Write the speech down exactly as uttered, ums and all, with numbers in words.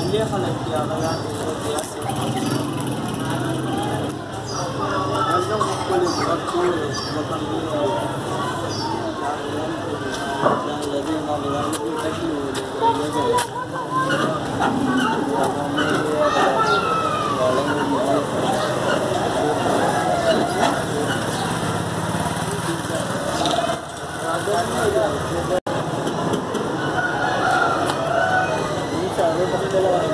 خليه خليك يا غير لازم كل الدكتور الذين ظلموا تكلوا Ini cara